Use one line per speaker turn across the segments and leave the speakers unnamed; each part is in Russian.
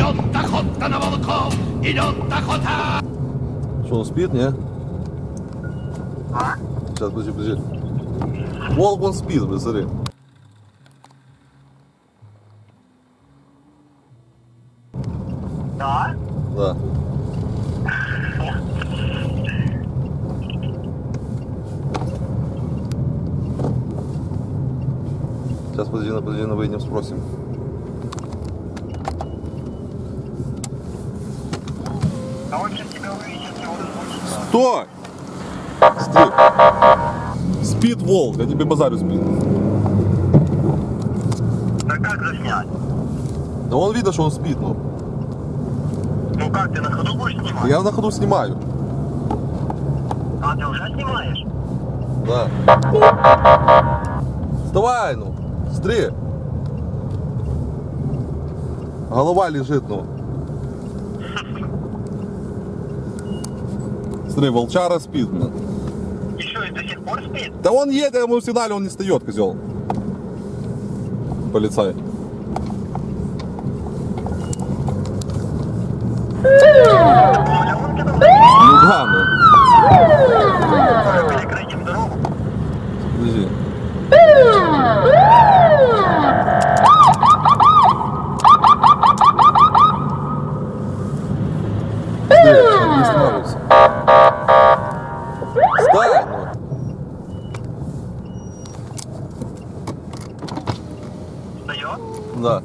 идет охота на волков, идет охота.
Что, он спит, не?
А?
Сейчас, подожди. Волк, он спит, блин, смотри.
Да?
Да. Сейчас, подожди, выйдем, спросим.
А он сейчас тебя увидит, его разбудит.
Стой! Стой! Спит волк, я тебе базарю спит.
Да как заснять?
Да он видно, что он спит, ну.
Ну как, ты на ходу будешь снимать?
Я на ходу снимаю.
А, ты уже снимаешь?
Да. Вставай, ну. Быстрее. Голова лежит, ну. Смотри, волчара спит, блин.
Еще и до сих пор спит?
Да он едет, ему сигнале, он не встает, козел. Полицай.
Оля, он тебе
Ну да, ну.
перекрыть дорогу?
Подожди. Смотри, не останавливайся. Стой, ну.
Встает?
Да.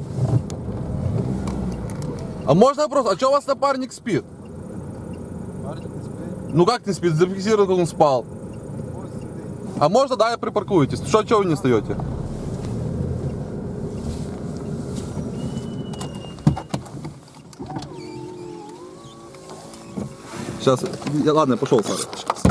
А можно вопрос, а что у вас напарник спит?
Напарник не спит.
Ну как не спит? Зафиксировано, как он спал. А можно, да, я припаркуетесь? Что вы не встаете? Сейчас, ладно, я пошел, Сара.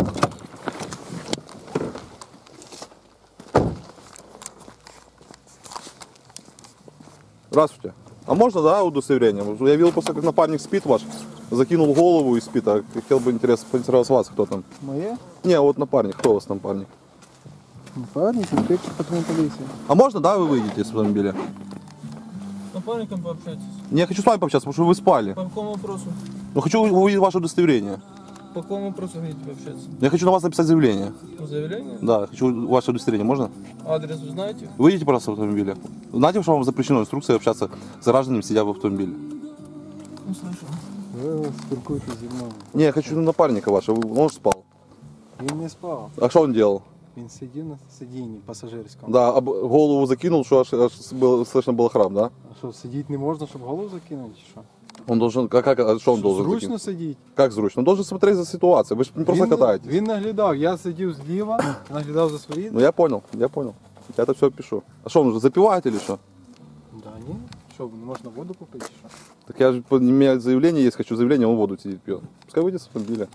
Здравствуйте. А можно, да, удостоверение? Я видел просто, как напарник спит ваш, закинул голову и спит, а хотел бы поинтересоваться вас, кто там.
Моє?
Не, вот напарник, кто у вас напарник?
Напарник, инспектор патрульной полиции.
А можно, да, вы выйдете из автомобиля?
С напарником пообщайтесь.
Не, я хочу с вами пообщаться, потому что вы спали.
По какому вопросу?
Но хочу увидеть ваше удостоверение.
По какому вопросу хотите пообщаться?
Я хочу на вас написать заявление.
Заявление?
Да, хочу ваше удостоверение, можно?
Адрес вы знаете?
Выйдите, пожалуйста, в автомобиле. Знаете, что вам запрещено инструкция общаться с гражданами, сидя в автомобиле?
Не слышу.
Ви спілкуєтесь зі мною.
Не, я хочу напарника вашего, он же спал.
Він не спав.
А что он делал?
Він сидів на сидінні пасажирському.
Да, голову закинул, что аж слышно было храп, да?
А що, сидіти не можна, щоб голову закинути, чи що?
Он должен, а что он должен
Зручно
закинуть?
сидіти.
Как зручно? Он должен смотреть за ситуацией, вы же не просто катаетесь.
Він наглядав, я сидів зліва, наглядав за свої.
Ну я понял. Я это все пишу. А что, он уже запивает или что?
Да ні. Що, не можна воду попити, чи що?
Так я же, у меня заявление есть, хочу заявление, он воду сидит пьет. Пускай выйдет с автомобиля.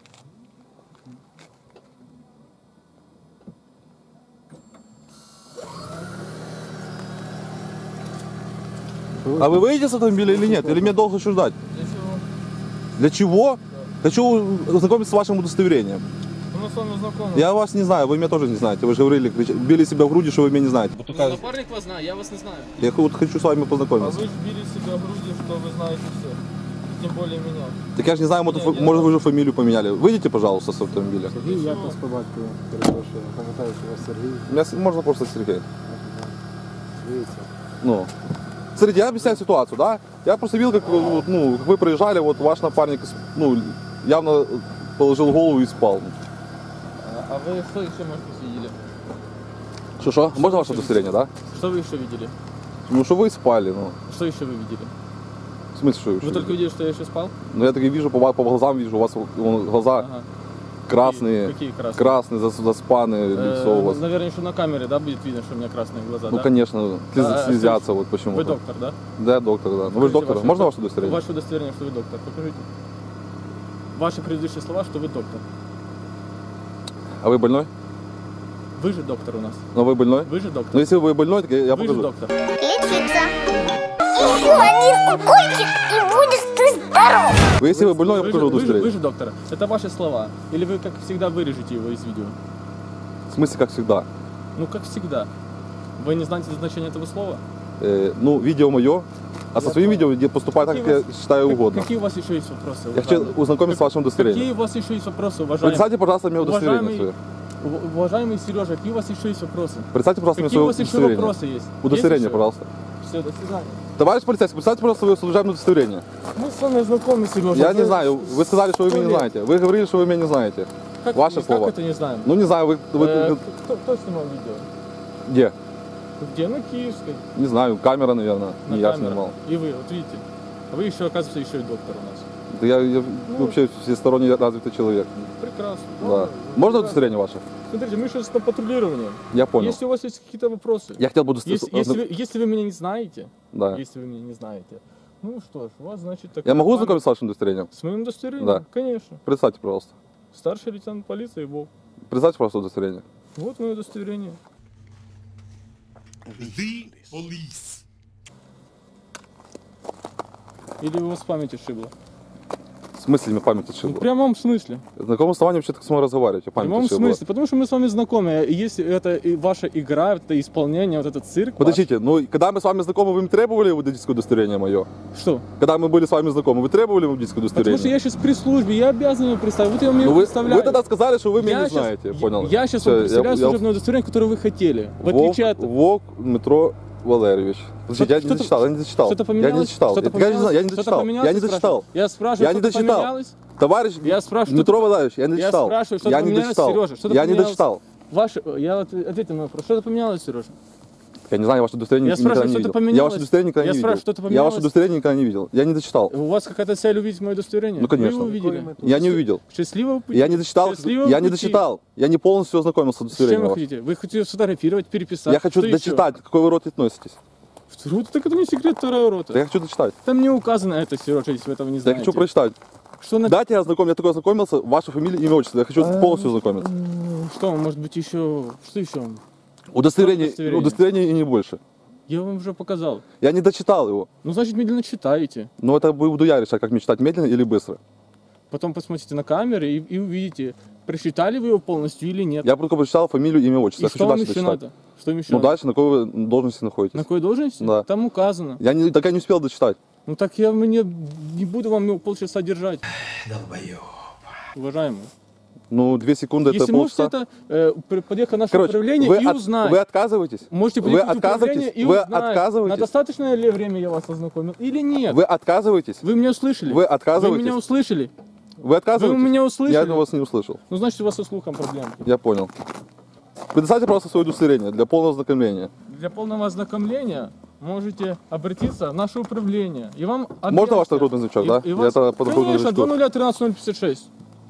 А вы выйдете с автомобиля или нет? Или мне долго еще ждать?
Для чего?
Для чего? Хочу ознакомиться с вашим удостоверением.
Мы с вами знакомы.
Я вас не знаю, вы меня тоже не знаете. Вы же говорили, били себя в груди, что вы меня не знаете. Вот
Ну,
такая-
напарник вас знает, я вас не знаю.
Я вот хочу с вами
А
познакомиться.
вы били себя в груди, что вы знаете все. Тем более меня.
Так я же не знаю, может вы уже фамилию поменяли. Выйдите, пожалуйста, с автомобиля.
Сергій, як вас по батькові? Перепрошую, я пам'ятаю, що у вас Сергій.
Меня можно просто Сергей.
Дивіться.
Ну, смотрите, я объясняю ситуацию, да? Я просто видел, как, ну, как вы проезжали, вот ваш напарник, ну, явно положил голову и спал.
А вы что еще, может быть, видели?
Что? Можно ваше удостоверение, да?
Что вы еще видели?
Ну, что вы спали, ну.
Что еще вы видели?
В смысле, что вы?
Вы только видели, что я еще спал?
Ну, я так и вижу, по глазам вижу, у вас глаза
Ага.
красные.
Какие красные?
Красные, заспанные, лицо у вас.
Наверное, еще на камере, да, будет видно, что у меня красные глаза,
Ну,
да?
конечно,
А,
слезятся вот почему.
Вы доктор, да?
Да, доктор, да. Ну, вы же
Покажите
доктор.
ваше-
Можно ваше удостоверение?
Ваше удостоверение, что вы доктор. Покажите. Ваши предыдущие слова, что вы доктор.
А вы больной?
Вы же доктор у нас.
Ну, вы больной?
Вы же доктор.
Ну, если вы больной, так я
Вы же
покажу.
доктор.
Лечиться. Еще один укольчик, и будешь ты здоров.
Вы, если вы больной, я покажу
вы
удостоверение.
же доктор. Это ваши слова. Или вы, как всегда, вырежете его из видео?
В смысле, как всегда.
Ну, как всегда. Вы не знаете значение этого слова?
Ну, видео мое, А со своим видео я поступаю так, как я считаю угодно.
Какие у вас еще есть вопросы?
Я хочу
уважаемый?
ознакомиться с вашим
Какие
удостоверением.
у вас еще есть вопросы, уважаемый?
Представьте, пожалуйста, мне удостоверение свое.
Уважаемый Сережа, какие у вас еще есть вопросы?
Представьте, пожалуйста, мне
Какие у
свое
вас еще
удостоверение.
вопросы есть?
Удостоверение,
Есть еще?
пожалуйста.
Все, до свидания.
Товарищ полицейский, представьте, пожалуйста, свое служебное удостоверение.
Мы с вами знакомы, Сережа.
Я не знаю, вы сказали, что вы меня не знаете. Вы говорили, что вы меня не знаете.
Как,
Ваши
как
слова.
это не знаем?
Ну, не знаю, вы
Кто снимал видео?
где?
Где? На Киевской.
Не знаю, камера, наверное,
На
не я
камеру.
снимал.
И вы, вот видите. А вы еще, оказывается, еще и доктор у нас.
Да я вообще всесторонне развитый человек.
Прекрасно.
Да. Можно удостоверение ваше?
Смотрите, мы сейчас на патрулировании.
Я понял.
Если у вас есть какие-то вопросы.
Я хотел бы удостоверение.
Если вы меня не знаете,
Да.
если вы меня не знаете, ну что ж, у вас, значит, такой
Я могу
план.
ознакомиться с вашим удостоверением?
С моим удостоверением?
Да.
Конечно.
Представьте, пожалуйста.
Старший лейтенант полиции Вов.
Представьте, пожалуйста, удостоверение.
Вот мое удостоверение.
The police.
Или у вас память ошибла?
В смысле, мне память
Ну, в
отшибла?
прямом смысле.
На каком основании вообще так со мной разговариваете?
В
Память
прямом
отшибла.
смысле. Потому что мы с вами знакомы. И если это и ваша игра, это исполнение, вот этот цирк.
Подождите, ну когда мы с вами знакомы, вы мне требовали водительское удостоверение мое?
ваш- Что?
Когда мы были с вами знакомы, вы требовали водительское удостоверение?
Потому что я сейчас при службе, я обязан его представить. Вот я мне
Ну,
его
вы
представляю.
тогда сказали, что вы меня не
щас-
знаете, понял?
Я сейчас
Всё,
вам представляю
я-
служебное удостоверение, которое вы хотели. В отличие от...
Вок Дмитро Валерьевич. Подождите, я не
Что-то-
дочитал, я не дочитал.
Что-то
Я
поменялось?
не дочитал.
Что-то
Я не знаю, я не
Что-то
дочитал.
поменялось,
Я не
спрашиваю?
дочитал.
Я спрашиваю,
Я не
что-то
дочитал.
поменялось?
Товарищ
Я спрашиваю,
Дмитро
что-то-
Валерьевич, я не
Я
дочитал.
спрашиваю, что-то
Я не
поменялось,
дочитал.
Сережа? Что-то
Я не
поменялось?
дочитал.
Я ответил на вопрос. Что-то поменялось, Сережа?
Я не знаю, ваше удостоверение
Я
никогда
спрашиваю,
не
что-то
видел.
поменялось?
Я ваше удостоверение никогда
Я
не
спрашиваю,
видел.
что-то
Я
поменялось?
ваше удостоверение никогда не видел. Я не дочитал.
У вас какая-то цель увидеть мое удостоверение?
Ну, конечно.
Вы его увидели?
Я не увидел.
Счастливого пути.
Я не дочитал.
Счастливого
Я не
пути.
дочитал. Я не полностью ознакомился с
С чем
удостоверением.
вы
вашим.
хотите? Вы хотите сфотографировать, переписать?
Я хочу
Что еще?
дочитать, к какой вы роте относитесь.
Рот, так это не секрет вторая рота.
Да я хочу дочитать.
Там не указано это, Сережа, если вы этого не
Да я
знаете.
хочу прочитать.
Что,
Дайте я ознакомлюсь, я такой ознакомился, ваша фамилия, имя, отчество. Я хочу полностью ознакомиться.
Что, может быть, еще... Что еще?
Удостоверение,
удостоверение?
удостоверение и не больше.
Я вам уже показал.
Я не дочитал его.
Ну, значит, медленно читаете.
Но это буду я решать, как мне читать, медленно или быстро.
Потом посмотрите на камеры и увидите, прочитали вы его полностью или нет.
Я только прочитал фамилию, имя, отчество.
И
Я
что
хочу
вам
дальше
еще
дочитать.
надо? Что вам еще
Ну
надо?
дальше, на какой вы должности находитесь.
На какой должности?
Да.
Там указано.
Так я не успел дочитать.
Ну так я не буду вам его полчаса держать.
Долбоёб.
Уважаемый.
Ну, 2 секунды это
Если можете
полчаса.
подъехать в наше
Короче,
управление
вы,
и узнать.
вы отказываетесь?
Можете
Вы
подъехать в управление
отказываетесь?
и
Вы
узнать, на
отказываетесь?
достаточное ли время я вас ознакомил или нет.
Вы отказываетесь?
Вы меня услышали?
Вы отказываетесь?
Вы меня услышали?
Вы отказываетесь?
Вы меня услышали?
Я вас не услышал.
Ну, значит, у вас со слухом проблемы.
Я понял. Предоставьте просто свое удостоверение для полного ознакомления.
Для полного ознакомления можете обратиться в наше управление. И вам
Можно ваш нагрудный значок, да?
И вас...
Это по нагрудному
Конечно,
значку.
2013056.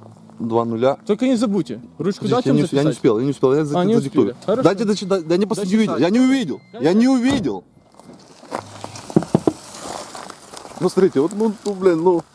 2 нуля.
Только не забудьте. Ручку дать
Я
вам
не
записать?
успел, я не успел. Я
А, не
задиктую.
успели. Хорошо.
Дайте дочитать. Я не просто не увидел.
Дочитай.
Я не увидел. Я не увидел. Ну смотрите, вот, ну, блин, ну.